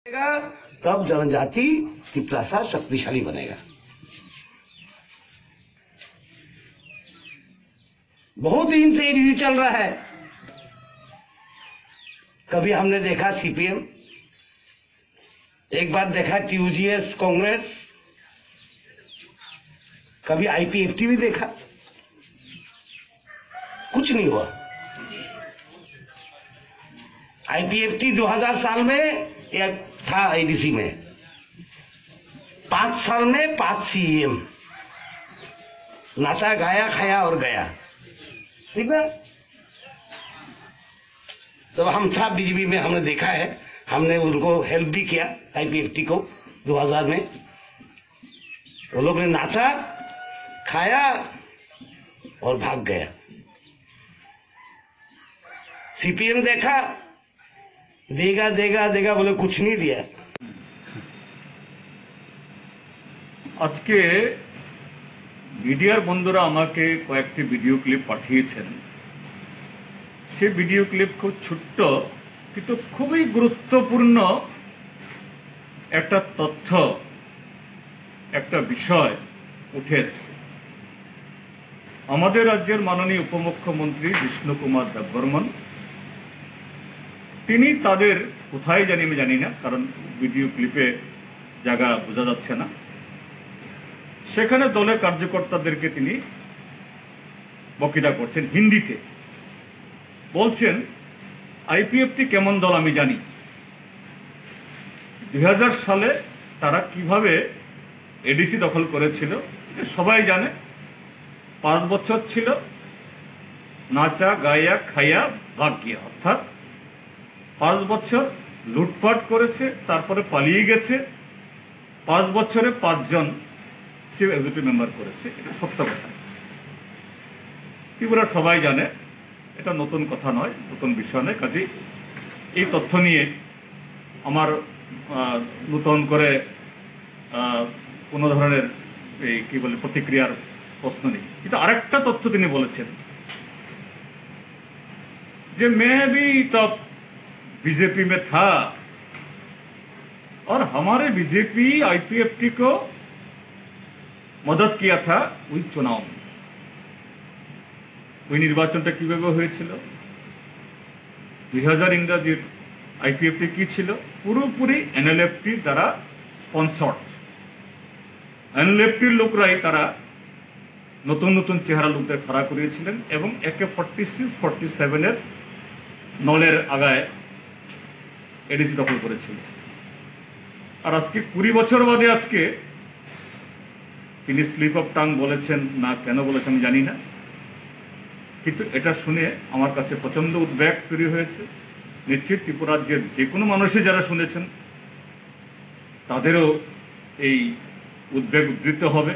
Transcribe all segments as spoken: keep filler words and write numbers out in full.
तब जनजाति की प्रसार शक्तिशाली बनेगा। बहुत दिन से ये चल रहा है। कभी हमने देखा सीपीएम, एक बार देखा टीयूजीएस कांग्रेस, कभी आईपीएफटी भी देखा, कुछ नहीं हुआ। आईपीएफटी दो हज़ार साल में एक था आईडीसी में, पांच साल में पांच सीएम, नाचा गाया खाया और गया, ठीक है। तो हम था बीजेपी में, हमने देखा है, हमने उनको हेल्प भी किया आईपीएफटी को दो हज़ार में। वो लोग ने नाचा खाया और भाग गया। सीपीएम देखा, देगा देगा देगा बोले कुछ नहीं दिया। आज के मीडियार बंधुरा आमाके कয়েকটি ভিডিও ক্লিপ পাঠিয়েছেন। সেই ভিডিও ক্লিপ খুব ছোট্ট কিন্তু খুবই গুরুত্বপূর্ণ একটা তথ্য, একটা বিষয় উঠে এসেছে। আমাদের রাজ্যের মাননীয় উপমুখ্যমন্ত্রী বিষ্ণু কুমার দেববর্মন তিনি তাদের কোথায় জানি আমি জানি না, কারণ ভিডিও ক্লিপে জায়গা বোঝা যাচ্ছে না, সেখানে দলের কার্যকর্তাদেরকে তিনি বক্তৃতা করছেন হিন্দিতে। বলছেন আইপিএফটি কেমন দল আমি জানি, দুই হাজার সালে তারা কিভাবে এডিসি দখল করেছিল সবাই জানে। পাঁচ বছর ছিল, নাচা গায়া খাইয়া ভাগ গিয়া, অর্থাৎ পাঁচ বছর লুটপাট করেছে, তারপরে পালিয়ে গেছে। পাঁচ বছরে পাঁচজন চিফ এক্সিকিউটিভ মেম্বার করেছে, এটা সত্য কথা। ত্রিপুরা সবাই জানে, এটা নতুন কথা নয়, নতুন বিষয় নয়। কাজে এই তথ্য নিয়ে আমার নতুন করে কোনো ধরনের এই কি বলে প্রতিক্রিয়ার প্রশ্ন নেই। কিন্তু আরেকটা তথ্য তিনি বলেছেন যে मैं भी तब बीजेपी में था और हमारे बीजेपी आईपीएफटी को मदद किया था ওই चुनाव में। ওই নির্বাচনটা কিভাবে হয়েছিল, দুই হাজার ইংরাজির আইপিএফটি কি ছিল, পুরোপুরি এনএলএফটি দ্বারা স্পন্সর্ড। এনএলএফটির লোকরাই তারা নতুন নতুন চেহারা লোকদের খাড়া করিয়েছিলেন এবং একে ফর্টি সিক্স ফর্টি সেভেনের নলের আগায় এডিসি দখল করেছিল। আর আজকে কুড়ি বছর বাদে আজকে তিনি স্লিপ অফ টাং বলেছেন না কেন বলেছেন আমি জানি না, কিন্তু এটা শুনে আমার কাছে প্রচন্ড উদ্বেগ তৈরি হয়েছে। নিশ্চিত ত্রিপুরা রাজ্যের যে কোনো মানুষই যারা শুনেছেন তাদেরও এই উদ্বেগ উদ্ধৃত হবে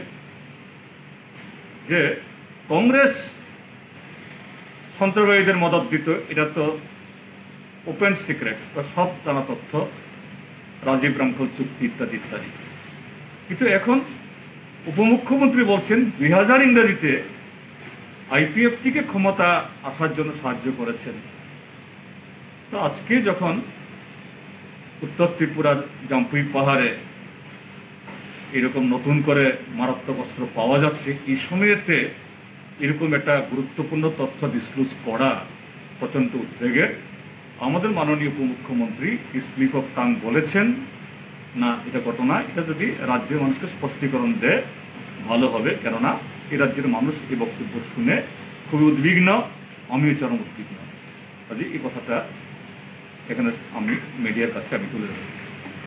যে কংগ্রেস সন্ত্রাসবাদীদের মদত দিত, এটা তো ওপেন সিক্রেট, সব জানা তথ্য, রাজীব রামফল চুক্তি ইত্যাদি ইত্যাদি। কিন্তু এখন উপমুখ্যমন্ত্রী বলছেন দুই হাজার ইংরেজিতে আইপিএফটিকে ক্ষমতা আসার জন্য সাহায্য করেছেন। তো আজকে যখন উত্তর ত্রিপুরার জাম্পুই পাহাড়ে এরকম নতুন করে মারাত্মক অস্ত্র পাওয়া যাচ্ছে, এই সময়তে এরকম একটা গুরুত্বপূর্ণ তথ্য ডিসক্লোজ করা প্রচন্ড উদ্বেগের। আমাদের মাননীয় উপমুখ্যমন্ত্রী স্লিপ অফ টাং বলেছেন না এটা ঘটনা, এটা যদি রাজ্যের মানুষকে স্পষ্টীকরণ দেয় ভালো হবে, কেননা এই রাজ্যের মানুষ এই বক্তব্য শুনে খুবই উদ্বিগ্ন, আমিও চরম উদ্বিগ্ন। কাজে এই কথাটা এখানে আমি মিডিয়ার কাছে আমি তুলে ধরছি।